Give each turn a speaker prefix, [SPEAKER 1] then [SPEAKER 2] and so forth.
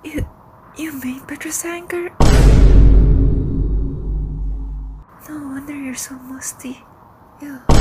[SPEAKER 1] You made Petrosanker? No wonder you're so musty. Ew.